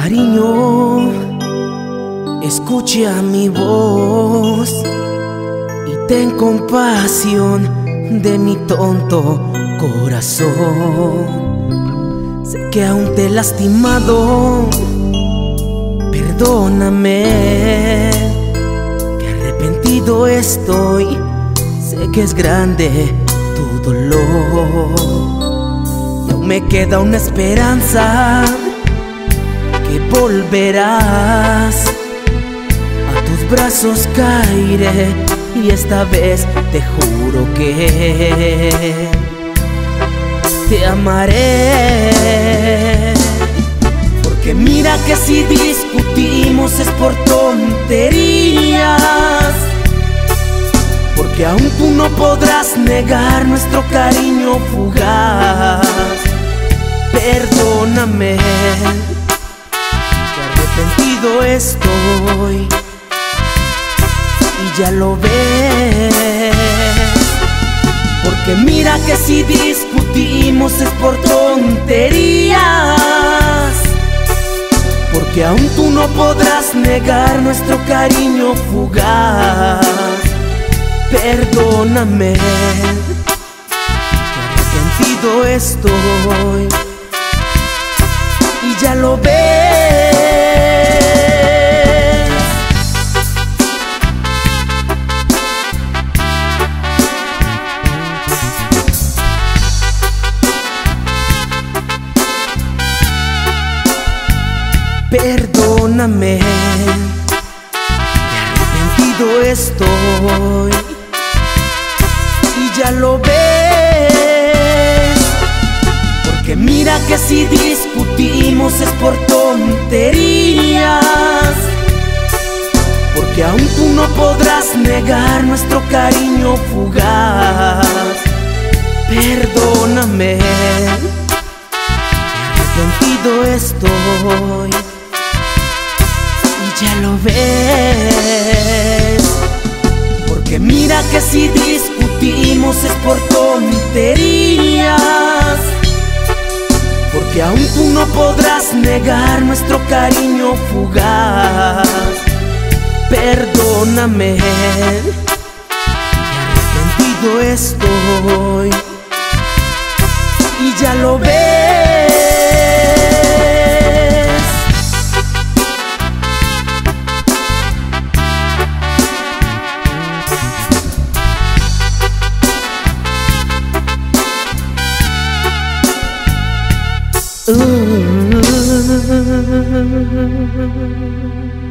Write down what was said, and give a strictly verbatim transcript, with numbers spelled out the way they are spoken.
Cariño, escucha mi voz y ten compasión de mi tonto corazón. Sé que aún te he lastimado, perdóname, que arrepentido estoy. Sé que es grande tu dolor y aún me queda una esperanza, que volverás, a tus brazos caeré y esta vez te juro que te amaré. Porque mira que si discutimos es por tonterías, porque aún tú no podrás negar nuestro cariño fugaz. Perdóname, arrepentido estoy y ya lo ves. Porque mira que si discutimos es por tonterías, porque aún tú no podrás negar nuestro cariño fugaz. Perdóname, arrepentido estoy y ya lo ves. Perdóname, arrepentido estoy y ya lo ves. Porque mira que si discutimos es por tonterías, porque aún tú no podrás negar nuestro cariño fugaz. Perdóname, arrepentido estoy y ya lo ves. Porque mira que si discutimos es por tonterías, porque aún tú no podrás negar nuestro cariño fugaz. Perdóname, arrepentido estoy y ya lo ves. Uh,